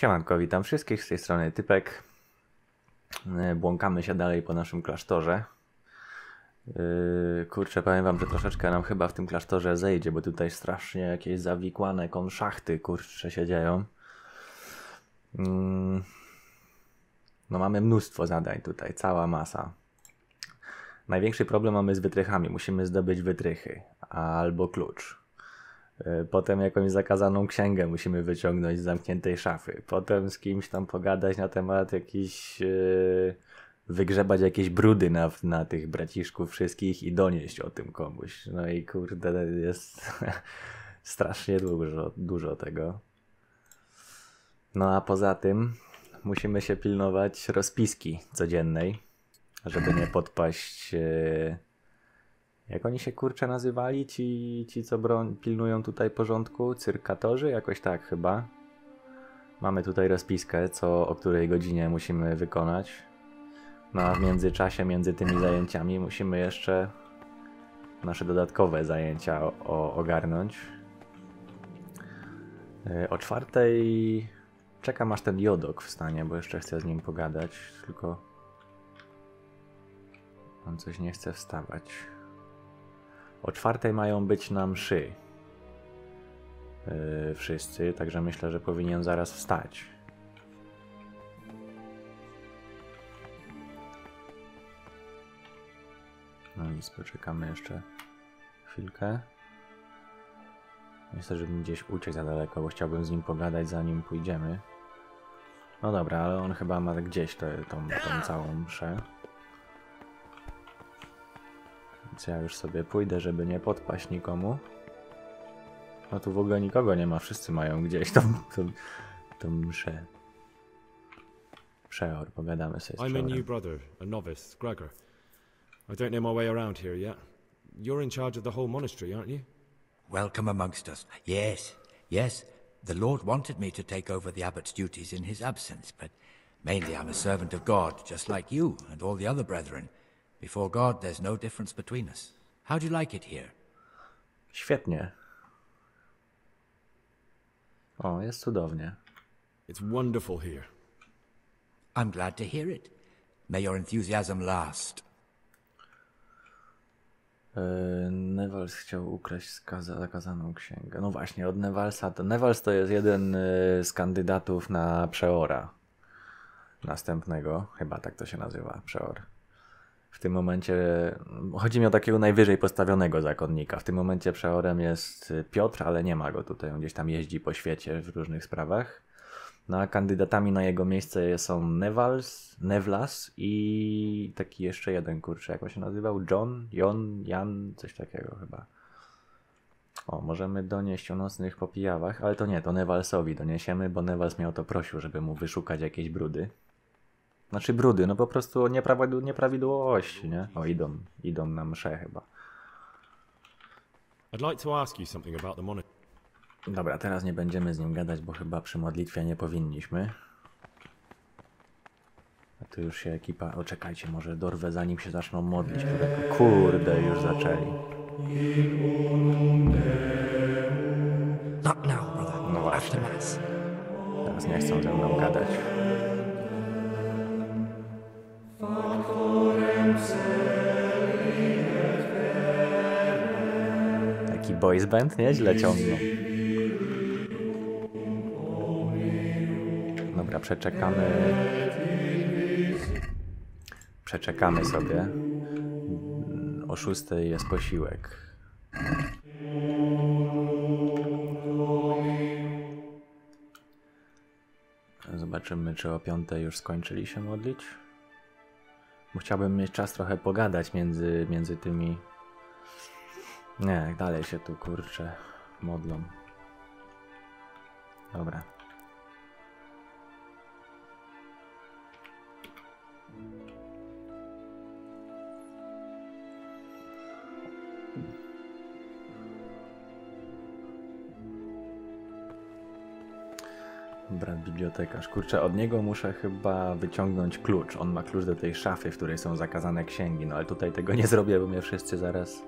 Siemanko, witam wszystkich, z tej strony Typek. Błąkamy się dalej po naszym klasztorze. Kurczę, powiem wam, że troszeczkę nam chyba w tym klasztorze zejdzie, bo tutaj strasznie jakieś zawikłane konszachty, kurczę, się dzieją. No mamy mnóstwo zadań tutaj, cała masa. Największy problem mamy z wytrychami, musimy zdobyć wytrychy albo klucz. Potem jakąś zakazaną księgę musimy wyciągnąć z zamkniętej szafy. Potem z kimś tam pogadać na temat jakiś... wygrzebać jakieś brudy na tych braciszków wszystkich i donieść o tym komuś. No i kurde, jest strasznie dużo tego. No a poza tym musimy się pilnować rozpiski codziennej, żeby nie podpaść... Jak oni się kurczę nazywali? Ci co pilnują tutaj porządku? Cyrkatorzy? Jakoś tak chyba. Mamy tutaj rozpiskę, o której godzinie musimy wykonać. No a w międzyczasie, między tymi zajęciami musimy jeszcze nasze dodatkowe zajęcia ogarnąć. O 4:00 czekam aż ten Jodok wstanie, bo jeszcze chcę z nim pogadać, tylko on coś nie chce wstawać. O 4:00 mają być na mszy wszyscy, także myślę, że powinien zaraz wstać. No nic, poczekamy jeszcze chwilkę. Nie chcę, żebym gdzieś uciekł za daleko, bo chciałbym z nim pogadać, zanim pójdziemy. No dobra, ale on chyba ma gdzieś tą całą mszę. Więc ja już sobie pójdę, żeby nie podpaść nikomu. No tu w ogóle nikogo nie ma, wszyscy mają gdzieś tą mszę. Przeor, pogadamy sobie z I'm a przeorem. new brother, a novice, Gregor. I don't know my way around here yet. You're in charge of the whole monastery, aren't you? Welcome amongst us. Yes. The Lord wanted me to take over the abbot's duties in his absence, but mainly I'm a servant of God, just like you and all the other brethren. Before God, there's no difference between us. How do you like it here? Świetnie. O, jest cudownie. It's wonderful here. I'm glad to hear it. May your enthusiasm last. Nevals chciał ukraść zakazaną księgę. No właśnie, od Nevalsa. Nevals to jest jeden z kandydatów na przeora następnego. Chyba tak to się nazywa, przeor. W tym momencie chodzi mi o takiego najwyżej postawionego zakonnika. W tym momencie przeorem jest Piotr, ale nie ma go tutaj. On gdzieś tam jeździ po świecie w różnych sprawach. No a kandydatami na jego miejsce są Nevlas i taki jeszcze jeden, kurczę, jak on się nazywał? Jan, coś takiego chyba. O, możemy donieść o nocnych popijawach, ale to nie, to Nevalsowi doniesiemy, bo Nevals mnie o to prosił, żeby mu wyszukać jakieś brudy. Znaczy brudy, no po prostu nieprawidłowości, nie? O, idą na mszę chyba. I'd like to ask you something about the monastery. Dobra, teraz nie będziemy z nim gadać, bo chyba przy modlitwie nie powinniśmy. A tu już się ekipa... O, czekajcie, może dorwę zanim się zaczną modlić. Kurde, już zaczęli. Not now, brother. No właśnie. After Mass. Teraz nie chcą ze mną gadać. Taki boys band, nieźle ciągną. Dobra, przeczekamy sobie. O 6:00 jest posiłek. Zobaczymy, czy o 5:00 już skończyli się modlić. Bo chciałbym mieć czas trochę pogadać między tymi... Nie, dalej się tu, kurczę, modlą. Dobra. Brat bibliotekarz. Kurczę, od niego muszę chyba wyciągnąć klucz. On ma klucz do tej szafy, w której są zakazane księgi. No ale tutaj tego nie zrobię, bo mnie wszyscy zaraz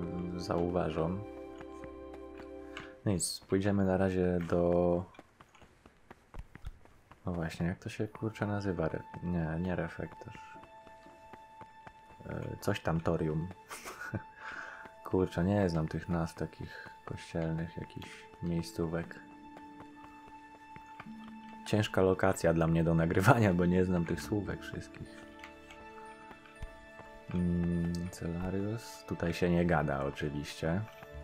zauważą. Nic, pójdziemy na razie O właśnie, jak to się kurczę nazywa? Nie reflektor. Coś tam torium. Kurczę, nie znam tych nazw takich kościelnych, jakichś miejscówek. Ciężka lokacja dla mnie do nagrywania, bo nie znam tych słówek wszystkich. Celarius. Tutaj się nie gada oczywiście.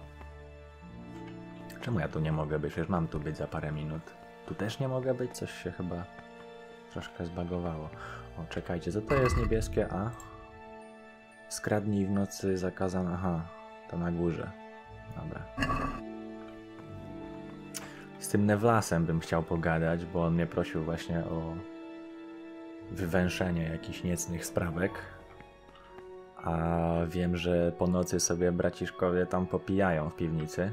Czemu ja tu nie mogę być? Przecież mam tu być za parę minut. Tu też nie mogę być? Coś się chyba troszkę zbagowało. O, czekajcie, co to jest niebieskie A? Skradnij w nocy zakazane. Aha, to na górze. Dobra. Z tym Nevlasem bym chciał pogadać, bo on mnie prosił właśnie o wywęszenie jakichś niecnych sprawek. A wiem, że po nocy sobie braciszkowie tam popijają w piwnicy.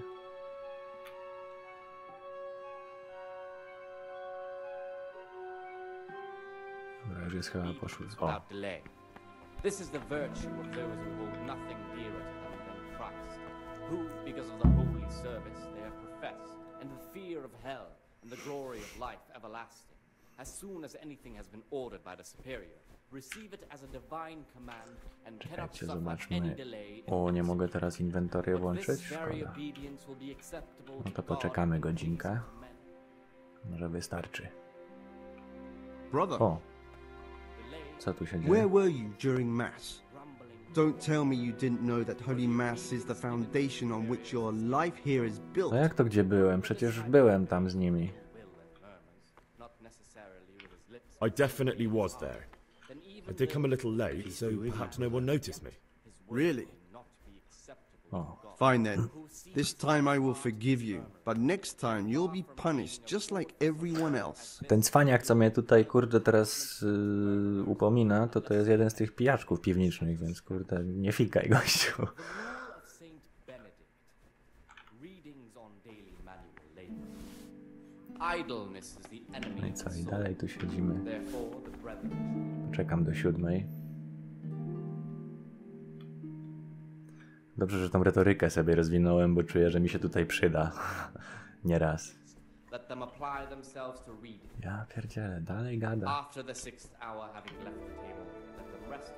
Dobra, już jest chyba poszło. O. This is the virtue of those who hold nothing dearer to them than Christ, who, because of the holy service they have professed, and the fear of hell, and the glory of life everlasting, as soon as anything has been ordered by the superior, receive it as a divine command, and cannot Czekajcie, suffer any zobaczmy. delay. O, nie mogę teraz inwentorię But włączyć? this very Szkoda. obedience will be acceptable No to to God poczekamy and godzinkę. pleasing to men. Może wystarczy. Brother, O, co tu się where dzieje? were you during Mass? Don't tell me you didn't know that Holy Mass is the foundation on which your life here is built. No jak to gdzie byłem? Przecież byłem tam z nimi. I definitely was there. I did come a little late, so perhaps no one noticed me. Really? O, Fine then. This time I will forgive you, but next time you'll be punished just like everyone else. ten cwaniak, co mnie tutaj, kurde, teraz upomina, to jest jeden z tych pijaczków piwniczych, więc kurde, nie fikaj, gościu. No i co, i dalej tu siedzimy. Czekam do 7. Dobrze, że tą retorykę sobie rozwinąłem, bo czuję, że mi się tutaj przyda. Nieraz. Let them apply themselves to reading. Ja pierdzielę, dalej gada. After the 6th hour having left the table, let them rest.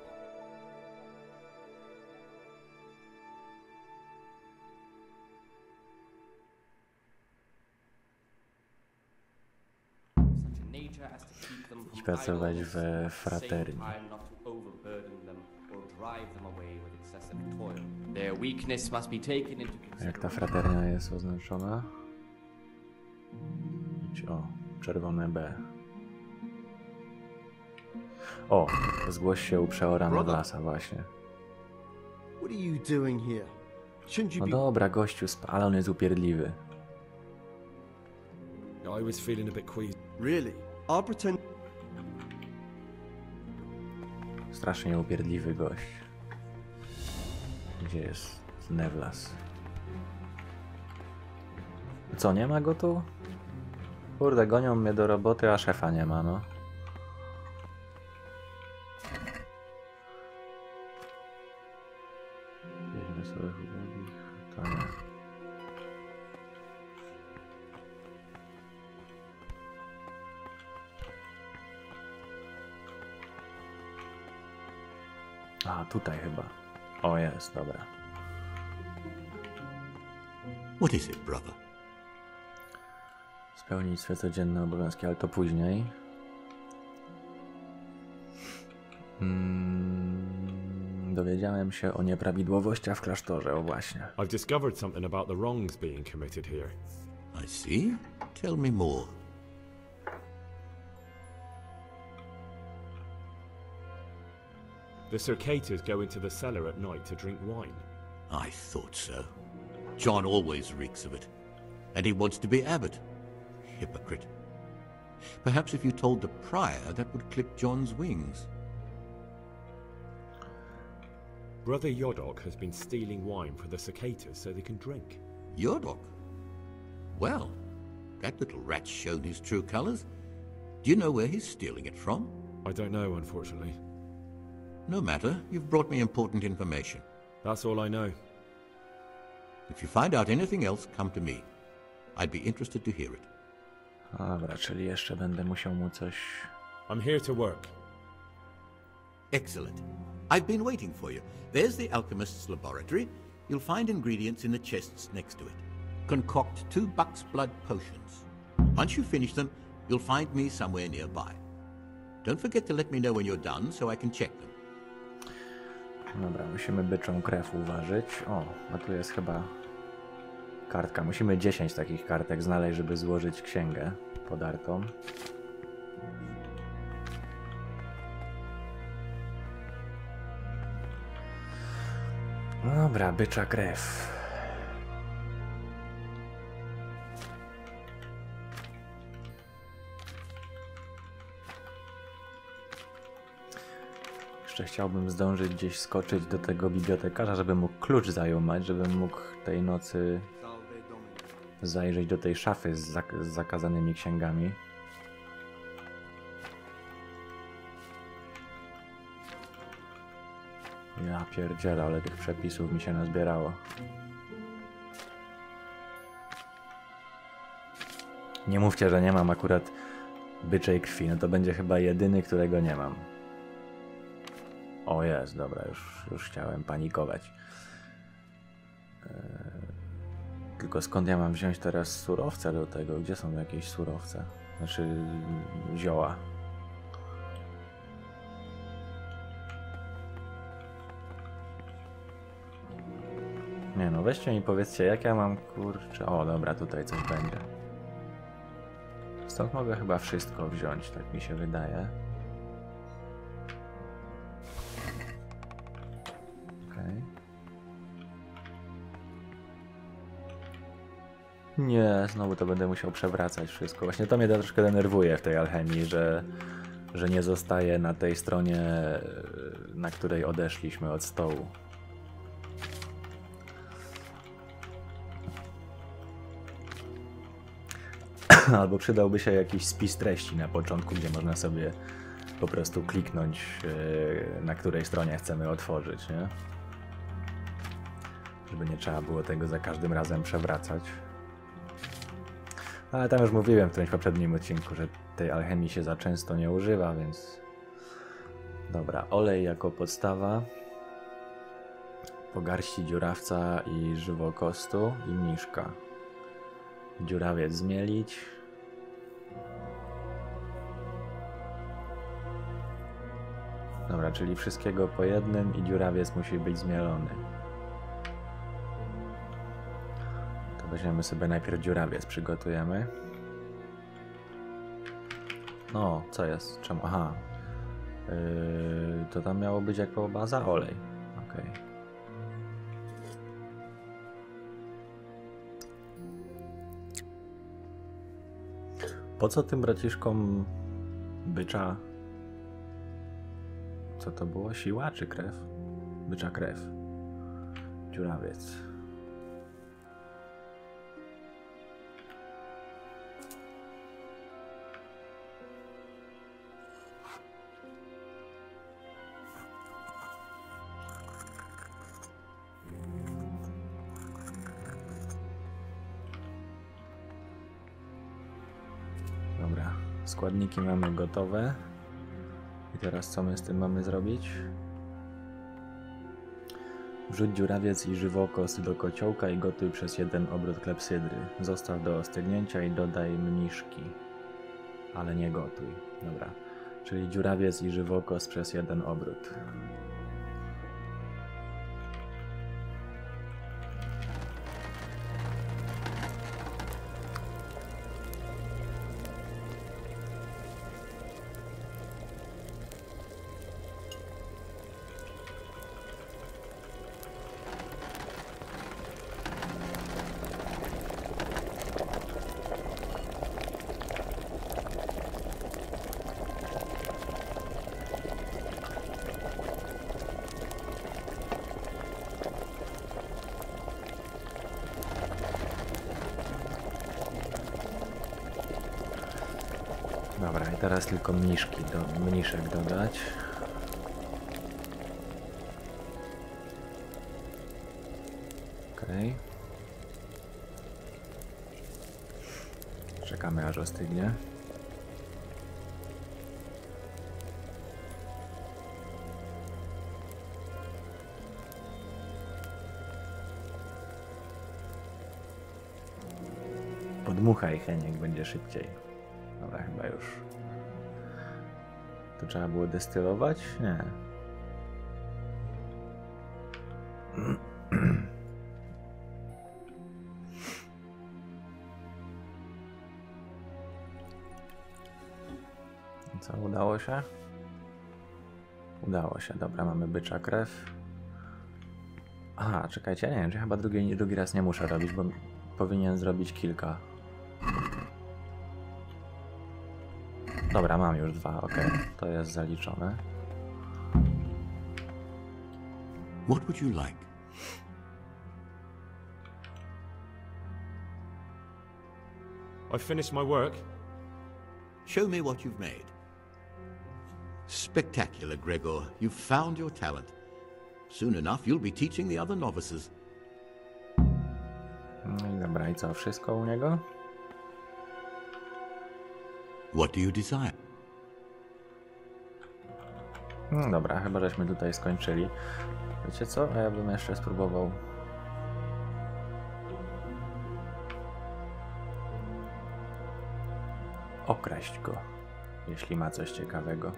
Such a nature as to keep them from Pracować idleness, we at the same fraterni. time not to overburden them or drive them away with excessive toil. Their weakness must be taken into A jak ta consideration. fraternia jest oznaczona? O, czerwone B. O, zgłoś się u przeora Nevlasa właśnie. What are you doing here? Shouldn't you No be... dobra, gościu, ale on jest upierdliwy. I was feeling a bit queasy. Really? I'll pretend... Strasznie upierdliwy gość. Gdzie jest Nevlas? Co, nie ma go tu? Kurde, gonią mnie do roboty, a szefa nie ma, no. Weźmy sobie ubogich, to nie. A, tutaj chyba. O, jest, dobra. What is it, brother? Spełnić swoje codzienne obowiązki, ale to później. Dowiedziałem się o nieprawidłowościach w klasztorze, o właśnie. I've discovered something about the wrongs being committed here. I see. Tell me more. The Circators go into the cellar at night to drink wine. I thought so. John always reeks of it. And he wants to be abbot. Hypocrite. Perhaps if you told the prior, that would clip John's wings. Brother Yodok has been stealing wine for the Circators so they can drink. Yodok? Well, that little rat's shown his true colors. Do you know where he's stealing it from? I don't know, unfortunately. No matter. You've brought me important information. That's all I know. If you find out anything else, come to me. I'd be interested to hear it. Dobra, czyli jeszcze będę musiał mu coś... I'm here to work. Excellent. I've been waiting for you. There's the alchemist's laboratory. You'll find ingredients in the chests next to it. Concoct 2 buck's blood potions. Once you finish them, you'll find me somewhere nearby. Don't forget to let me know when you're done so I can check them. Dobra, musimy byczą krew uważać. O, a tu jest chyba kartka. Musimy 10 takich kartek znaleźć, żeby złożyć księgę podartą. Dobra, bycza krew. Jeszcze chciałbym zdążyć gdzieś skoczyć do tego bibliotekarza, żeby mógł klucz zająć, żebym mógł tej nocy zajrzeć do tej szafy z zakazanymi księgami. Ja pierdzielę, ale tych przepisów mi się nazbierało. Nie mówcie, że nie mam akurat byczej krwi, no to będzie chyba jedyny, którego nie mam. O jest, dobra, już chciałem panikować. Tylko skąd ja mam wziąć teraz surowce do tego? Gdzie są jakieś surowce? Znaczy zioła. Nie no, weźcie mi powiedzcie, jak ja mam, kurczę... O, dobra, tutaj coś będzie. Stąd mogę chyba wszystko wziąć, tak mi się wydaje. Okej. Nie, znowu to będę musiał przewracać wszystko. Właśnie to mnie troszkę denerwuje w tej alchemii, że nie zostaje na tej stronie, na której odeszliśmy od stołu. Albo przydałby się jakiś spis treści na początku, gdzie można sobie po prostu kliknąć, na której stronie chcemy otworzyć, nie? Żeby nie trzeba było tego za każdym razem przewracać. Ale tam już mówiłem w którymś poprzednim odcinku, że tej alchemii się za często nie używa, więc... Dobra, olej jako podstawa. Po garści dziurawca i żywokostu i mniszka. Dziurawiec zmielić. Dobra, czyli wszystkiego po jednym i dziurawiec musi być zmielony. To weźmiemy sobie najpierw dziurawiec, przygotujemy. No, co jest? Czemu? Aha. To tam miało być jako baza olej. Okej. Po co tym braciszkom bycza? Co to było? Siła czy krew? Bycza krew. Dziurawiec. Dobra, składniki mamy gotowe. I teraz co my z tym mamy zrobić? Wrzuć dziurawiec i żywokost do kociołka i gotuj przez 1 obrót klepsydry. Zostaw do ostygnięcia i dodaj mniszki. Ale nie gotuj. Dobra. Czyli dziurawiec i żywokost przez 1 obrót. Dobra, i teraz tylko mniszek dodać. Okej. Czekamy aż ostygnie. Podmuchaj, Heniek, będzie szybciej. Dobra, chyba już. To trzeba było destylować? Nie. Co, udało się? Udało się, dobra, mamy bycza krew. Aha, czekajcie, nie wiem, czy chyba drugi raz nie muszę robić, bo powinien zrobić kilka. Dobra, mam już 2, ok, to jest zaliczone. What would you like? I've finished my work. Show me what you've made. Spectacular, Gregor. You've found your talent. Soon enough, you'll be teaching the other novices. No i dobra, i co, wszystko u niego? What do you desire? No dobra, chyba żeśmy tutaj skończyli. Wiecie co? A ja bym jeszcze spróbował... okraść go, jeśli ma coś ciekawego.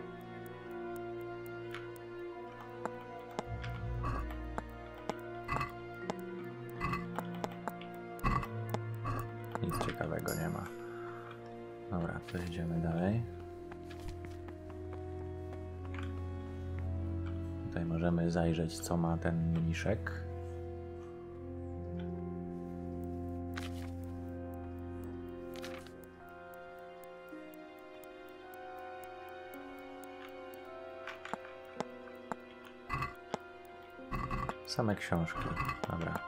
Nic ciekawego nie ma. Dobra, to idziemy dalej. Tutaj możemy zajrzeć, co ma ten mniszek. Same książki. Dobra.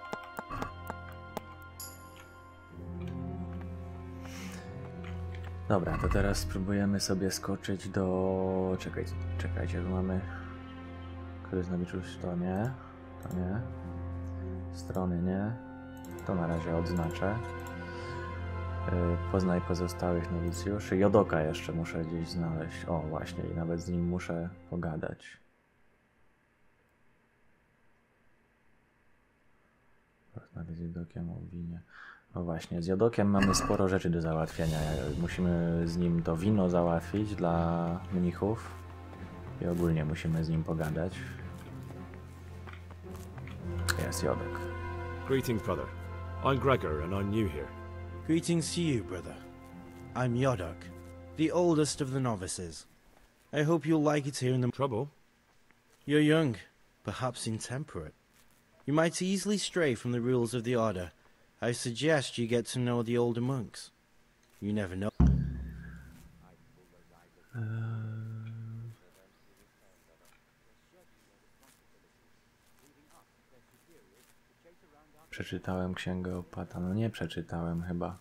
Dobra, to teraz spróbujemy sobie skoczyć do... Czekajcie, tu mamy... Kryznowiczus to nie. To nie. Strony nie. To na razie odznaczę. Poznaj pozostałych nowicjuszy. Jodoka jeszcze muszę gdzieś znaleźć. O, właśnie, i nawet z nim muszę pogadać. Rozmawiać z Jodokiem o winie. No właśnie, z Jodokiem mamy sporo rzeczy do załatwienia. Musimy z nim to wino załatwić dla mnichów. I ogólnie musimy z nim pogadać. Jest Jodok. Greetings, brother. I'm Gregor, and I'm new here. Greetings to you, brother. I'm Yodok, the oldest of the novices. I hope you'll like it here in the... Trouble? You're young, perhaps intemperate. You might easily stray from the rules of the Order. I suggest you get to know the older monks. You never know. Przeczytałem księgę opata. No nie przeczytałem chyba.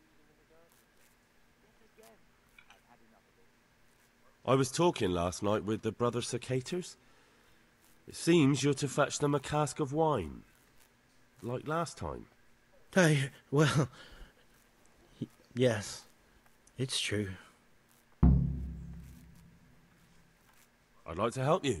I was talking last night with the brother Cicators. It seems you're to fetch them a cask of wine. Like last time. Well... Yes, it's true. I'd like to help you.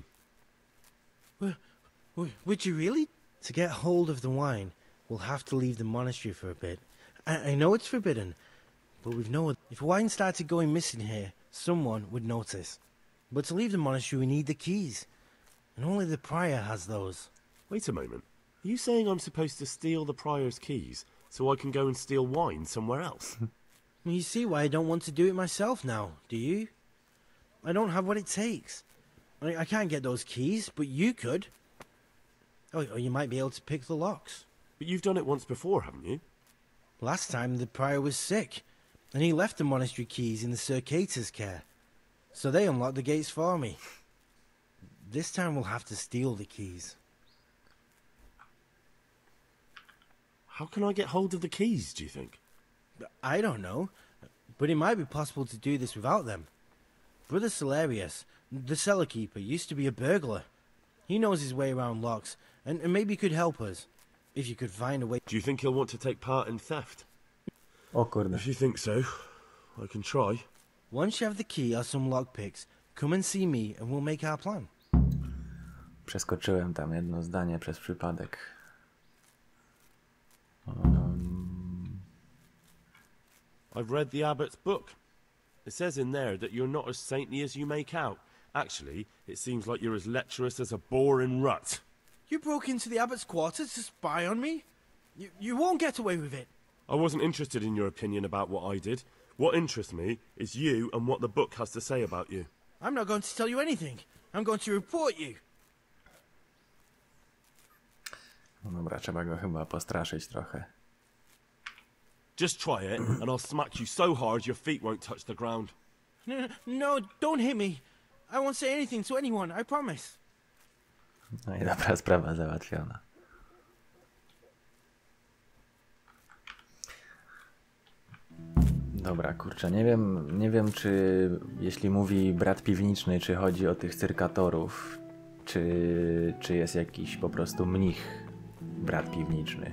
Would you really? To get hold of the wine, we'll have to leave the monastery for a bit. I know it's forbidden, but we've no... If wine started going missing here, someone would notice. But to leave the monastery, we need the keys. And only the prior has those. Wait a moment. Are you saying I'm supposed to steal the prior's keys so I can go and steal wine somewhere else? You see why I don't want to do it myself now, do you? I don't have what it takes. I can't get those keys, but you could. Or you might be able to pick the locks. But you've done it once before, haven't you? Last time the prior was sick, and he left the monastery keys in the Circator's care. So they unlocked the gates for me. This time we'll have to steal the keys. How can I get hold of the keys, do you think? I don't know, but it might be possible to do this without them. Brother Celerius, the cellar keeper, used to be a burglar. He knows his way around locks, and maybe could help us, if you could find a way... Do you think he'll want to take part in theft? O kurde. If you think so, I can try. Once you have the key or some lockpicks, come and see me and we'll make our plan. Przeskoczyłem tam jedno zdanie przez przypadek. I've read the abbot's book. It says in there that you're not as saintly as you make out. Actually, it seems like you're as lecherous as a boar in rut. You broke into the abbot's quarters to spy on me? You won't get away with it. I wasn't interested in your opinion about what I did. What interests me is you and what the book has to say about you. I'm not going to tell you anything. I'm going to report you. No dobra, trzeba go chyba postraszyć trochę. Just try it, and I'll smack you so hard your feet won't touch the ground. No, don't hit me. I won't say anything to anyone, I promise. No i dobra, sprawa załatwiona. Dobra, kurczę, nie wiem czy jeśli mówi brat piwniczny, czy chodzi o tych cyrkatorów, czy jest jakiś po prostu mnich brat piwniczny.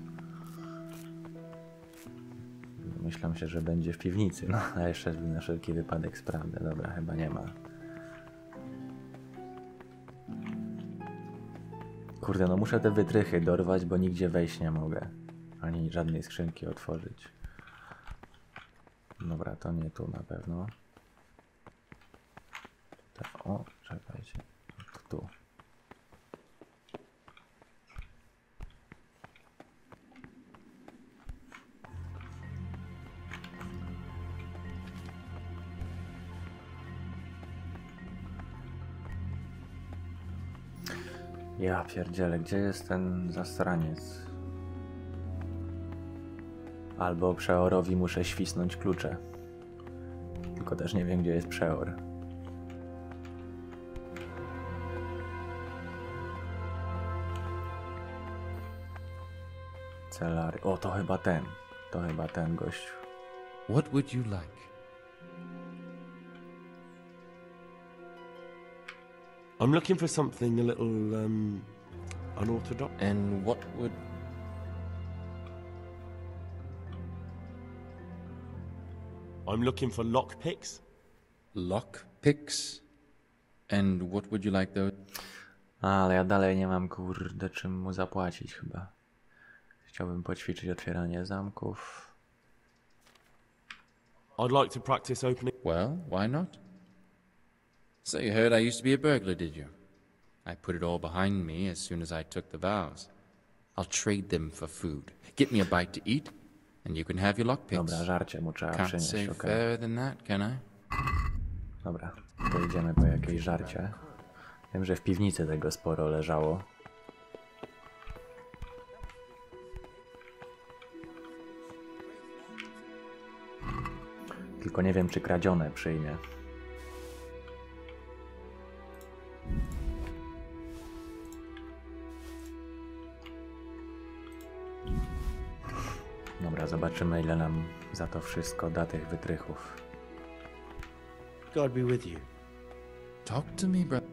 Myślę się, że będzie w piwnicy, no a jeszcze na wszelki wypadek sprawdzę. Dobra, chyba nie ma. Kurde, no muszę te wytrychy dorwać, bo nigdzie wejść nie mogę. Ani żadnej skrzynki otworzyć. Dobra, to nie tu na pewno. O, czekajcie. To tu. Ja pierdzielę, gdzie jest ten zasraniec? Albo przeorowi muszę świsnąć klucze. Tylko też nie wiem, gdzie jest przeor. Celary. O, to chyba ten. To chyba ten gościu. What would you like? I'm looking for something a little, unorthodox. And what would... I'm looking for lockpicks. Lockpicks? And what would you like those? Ale ja dalej nie mam, kurde, czym mu zapłacić chyba. Chciałbym poćwiczyć otwieranie zamków. I'd like to practice opening... Well, why not? So you heard I used to be a burglar, did you? I put it all behind me as soon as I took the vows. I'll trade them for food. Get me a bite to eat, and you can have your lockpicks. Dobra, żarcie mu trzeba Can't przynieść, say okej. fairer than that, can I? Dobra, to idziemy po jakieś żarcie. Wiem, że w piwnicy tego sporo leżało. Tylko nie wiem, czy kradzione przyjmie. Dobra, zobaczymy, ile nam za to wszystko da tych wytrychów. God be with you. Talk to me, bro.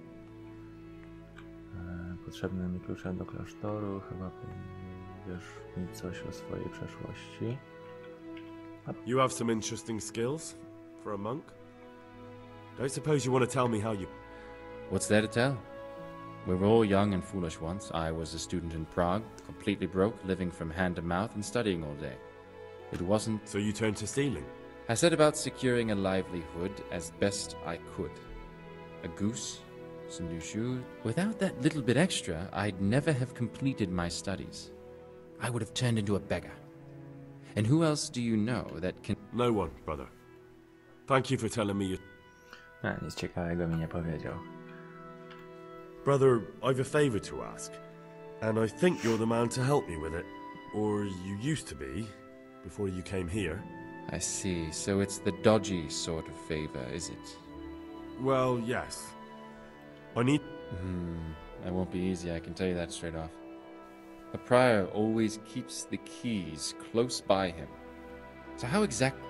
Potrzebne mi klucze do klasztoru. Chyba wiesz mi coś o swojej przeszłości. You have some interesting skills for a monk. Don't suppose you want to tell me how you... What's there to tell? We were all young and foolish once. I was a student in Prague, completely broke, living from hand to mouth and studying all day. It wasn't... So you turned to stealing? I set about securing a livelihood as best I could. A goose, some new shoes. Without that little bit extra, I'd never have completed my studies. I would have turned into a beggar. And who else do you know that can... No one, brother. Thank you for telling me you... Nic ciekawego mi nie powiedział. Brother, I've a favour to ask. And I think you're the man to help me with it. Or you used to be, before you came here. I see. So it's the dodgy sort of favor, is it? Well, yes. I need... That won't be easy, I can tell you that straight off. A prior always keeps the keys close by him. So how exactly...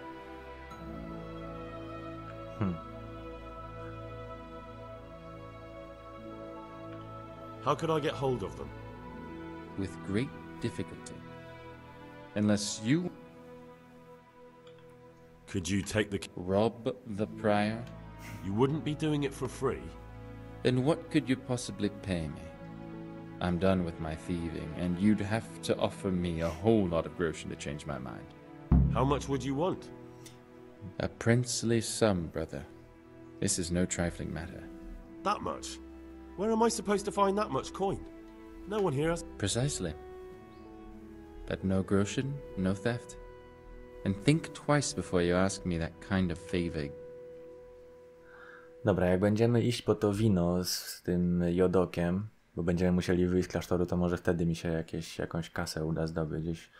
How could I get hold of them? With great difficulty. Unless you... Could you take the... Rob the prior? You wouldn't be doing it for free? Then what could you possibly pay me? I'm done with my thieving, and you'd have to offer me a whole lot of groschen to change my mind. How much would you want? A princely sum, brother. This is no trifling matter. That much? Where am I supposed to find that much coin? No one here has... Precisely. But no groschen, no theft. And think twice before you ask me that kind of favor. Dobra, jak będziemy iść po to wino z tym jodokiem, bo będziemy musieli wyjść z klasztoru, to może wtedy mi się jakąś kasę uda zdobyć gdzieś.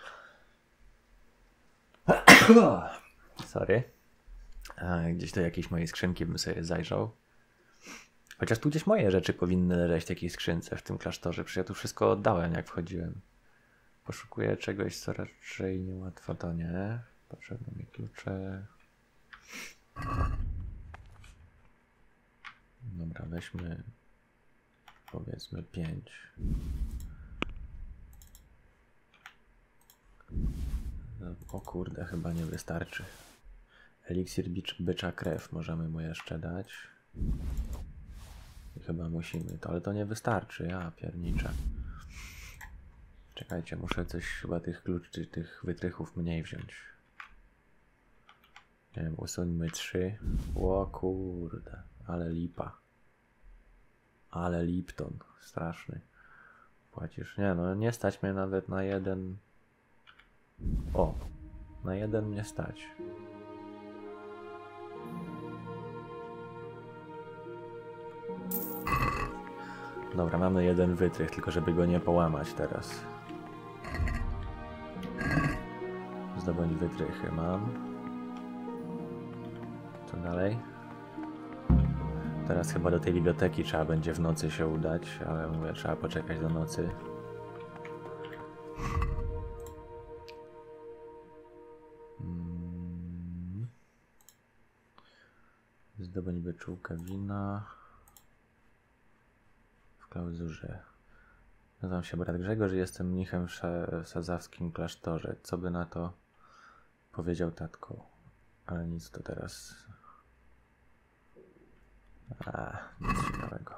Sorry. Gdzieś do jakiejś mojej skrzynki bym sobie zajrzał. Chociaż tu gdzieś moje rzeczy powinny leżeć w jakiejś skrzynce w tym klasztorze. Przecież ja tu wszystko oddałem, jak wchodziłem. Poszukuję czegoś, co raczej niełatwo, to nie. Potrzebne mi klucze. Dobra, weźmy powiedzmy 5. O kurde, chyba nie wystarczy. Eliksir bycza krew możemy mu jeszcze dać. I chyba musimy to, ale to nie wystarczy, ja pierniczę. Czekajcie, muszę coś chyba tych kluczy, tych wytrychów mniej wziąć. Nie wiem, usuńmy 3. O kurde, ale lipa. Ale Lipton, straszny. Płacisz, nie no, nie stać mnie nawet na jeden. O, na jeden mnie stać. Dobra, mamy jeden wytrych, tylko żeby go nie połamać teraz. Zdobądź wytrychy mam. Co dalej? Teraz chyba do tej biblioteki trzeba będzie w nocy się udać, ale mówię, trzeba poczekać do nocy. Zdobądź beczułkę wina. W klauzurze. Nazywam się brat Grzegorz i jestem mnichem w sazawskim klasztorze. Co by na to powiedział tatko? Ale nic to teraz... nic ciekawego.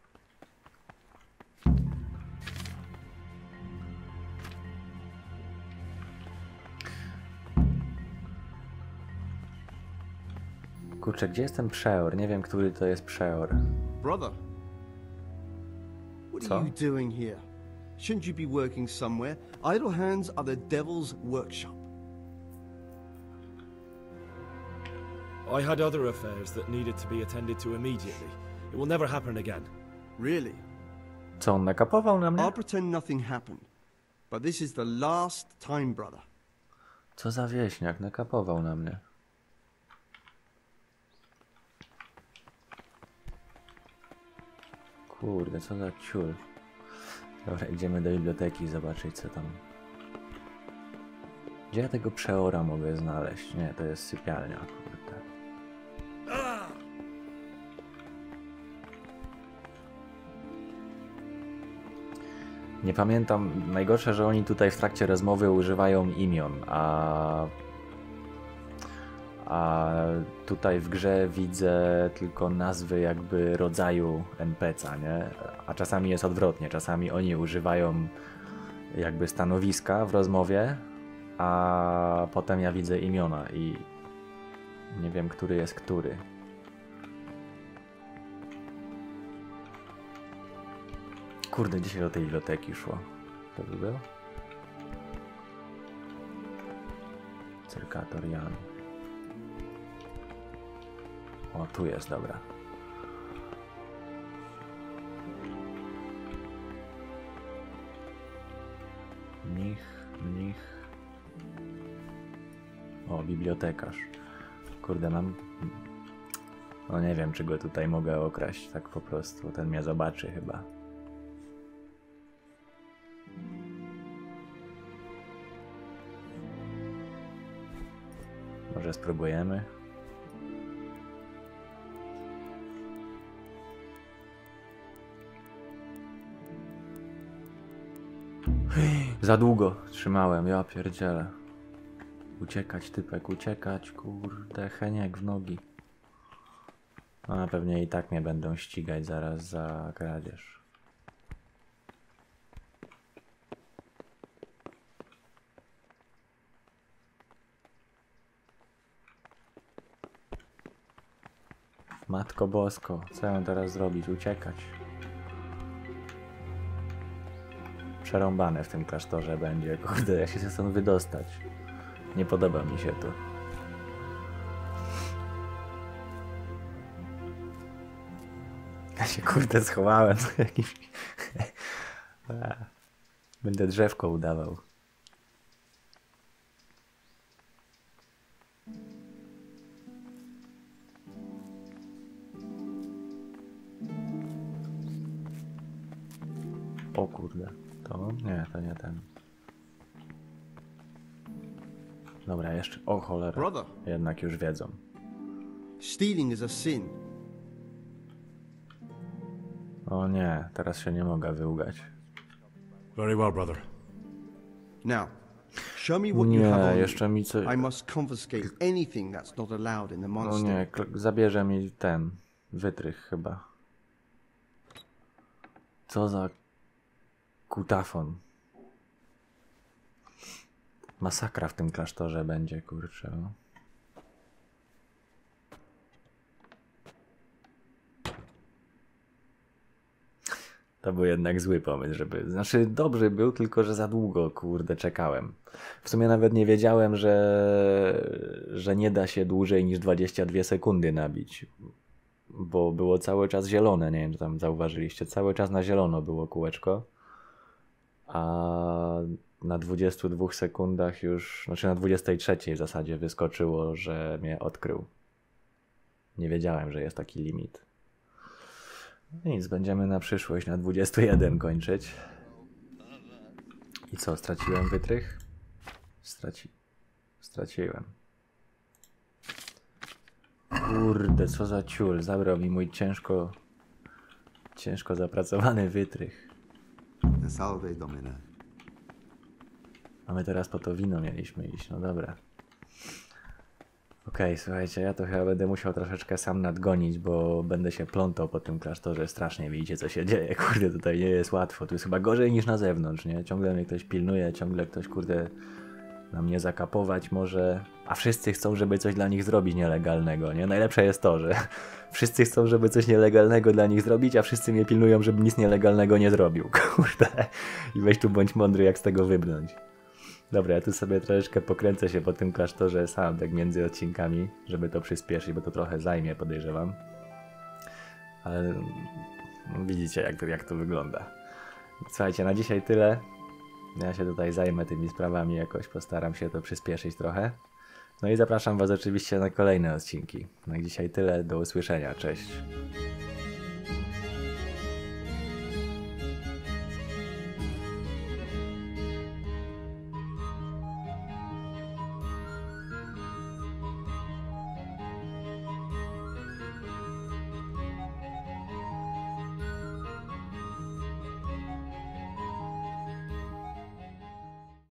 Kurczę, gdzie jest ten przeor? Nie wiem, który to jest przeor. Brother, what are you doing here? Shouldn't you be working somewhere? Idle hands are the devil's workshop. I had other affairs that needed to be attended to immediately. It will never happen again. Really? Co, on nakapował na mnie? I'll pretend nothing happened. But this is the last time, brother. Co za wieśniak, nakapował na mnie. Kurde, co za ciul. Dobra, idziemy do biblioteki zobaczyć, co tam. Gdzie ja tego przeora mogę znaleźć? Nie, to jest sypialnia, kurde. Nie pamiętam, najgorsze, że oni tutaj w trakcie rozmowy używają imion, a tutaj w grze widzę tylko nazwy jakby rodzaju NPC-a, nie? A czasami jest odwrotnie, czasami oni używają jakby stanowiska w rozmowie, a potem ja widzę imiona i nie wiem, który jest który. Kurde, dzisiaj do tej biblioteki szło. To by było? Cerkator Jan. O, tu jest, dobra. Mnich. O, bibliotekarz. Kurde, mam... No nie wiem, czy go tutaj mogę okraść tak po prostu. Ten mnie zobaczy chyba. Może spróbujemy. Za długo trzymałem, ja pierdzielę. Uciekać, typek, uciekać, kurde, Heniek w nogi. A pewnie i tak mnie będą ścigać zaraz za kradzież. Matko Bosko, co ja mam teraz zrobić? Uciekać. Przerąbane w tym klasztorze będzie, kurde, jak się stąd wydostać. Nie podoba mi się to. Ja się kurde schowałem. Będę drzewko udawał. O kurde, to? Nie, to nie ten. Dobra, jeszcze. O cholera. Brother. Jednak już wiedzą. Stealing is a sin. O nie, teraz się nie mogę wyłgać. Very well, brother. Now, show me what you Nie, have on jeszcze you. mi co... I must confiscate anything that's not allowed in the O monastery. nie, zabierze mi ten wytrych chyba. Co za kutafon. Masakra w tym klasztorze będzie, kurczę. No. To był jednak zły pomysł, żeby... Znaczy dobry był, tylko że za długo, kurde, czekałem. W sumie nawet nie wiedziałem, że nie da się dłużej niż 22 sekundy nabić. Bo było cały czas zielone, nie wiem, czy tam zauważyliście. Cały czas na zielono było kółeczko. A na 22 sekundach już, znaczy na 23 w zasadzie wyskoczyło, że mnie odkrył. Nie wiedziałem, że jest taki limit. No nic, będziemy na przyszłość na 21 kończyć. I co, straciłem wytrych? Straciłem. Kurde, co za ciul. Zabrał mi mój ciężko zapracowany wytrych. Salve, Domine. A my teraz po to wino mieliśmy iść, no dobra. Okej, słuchajcie, ja to chyba będę musiał troszeczkę sam nadgonić, bo będę się plątał po tym klasztorze. Strasznie widzicie, co się dzieje. Kurde, tutaj nie jest łatwo. Tu jest chyba gorzej niż na zewnątrz, nie? Ciągle mnie ktoś pilnuje, ciągle ktoś, kurde, na mnie zakapować może. A wszyscy chcą, żeby coś dla nich zrobić nielegalnego, nie? Najlepsze jest to, że wszyscy chcą, żeby coś nielegalnego dla nich zrobić, a wszyscy mnie pilnują, żebym nic nielegalnego nie zrobił. Kurde. I weź tu bądź mądry, jak z tego wybrnąć. Dobra, ja tu sobie troszeczkę pokręcę się po tym klasztorze sam, tak między odcinkami, żeby to przyspieszyć, bo to trochę zajmie, podejrzewam. Ale no, widzicie, jak to wygląda. Słuchajcie, na dzisiaj tyle. Ja się tutaj zajmę tymi sprawami jakoś, postaram się to przyspieszyć trochę. No i zapraszam was oczywiście na kolejne odcinki. Na dzisiaj tyle, do usłyszenia, cześć.